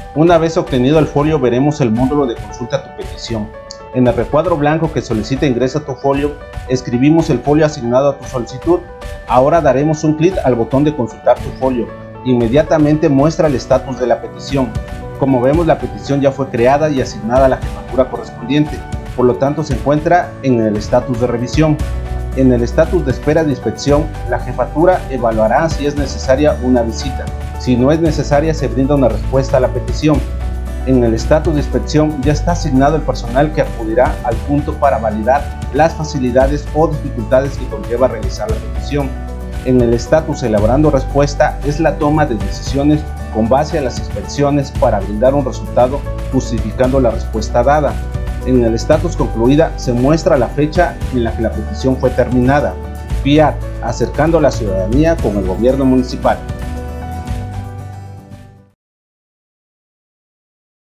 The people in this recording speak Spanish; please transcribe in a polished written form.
Una vez obtenido el folio, veremos el módulo de consulta a tu petición. En el recuadro blanco que solicita ingresa tu folio, escribimos el folio asignado a tu solicitud. Ahora daremos un clic al botón de consultar tu folio. Inmediatamente muestra el estatus de la petición. Como vemos, la petición ya fue creada y asignada a la jefatura correspondiente, por lo tanto se encuentra en el estatus de revisión. En el estatus de espera de inspección, la jefatura evaluará si es necesaria una visita. Si no es necesaria, se brinda una respuesta a la petición. En el estatus de inspección ya está asignado el personal que acudirá al punto para validar las facilidades o dificultades que conlleva realizar la petición. En el estatus elaborando respuesta es la toma de decisiones con base a las inspecciones para brindar un resultado justificando la respuesta dada. En el estatus concluida se muestra la fecha en la que la petición fue terminada. FIAT, acercando a la ciudadanía con el gobierno municipal.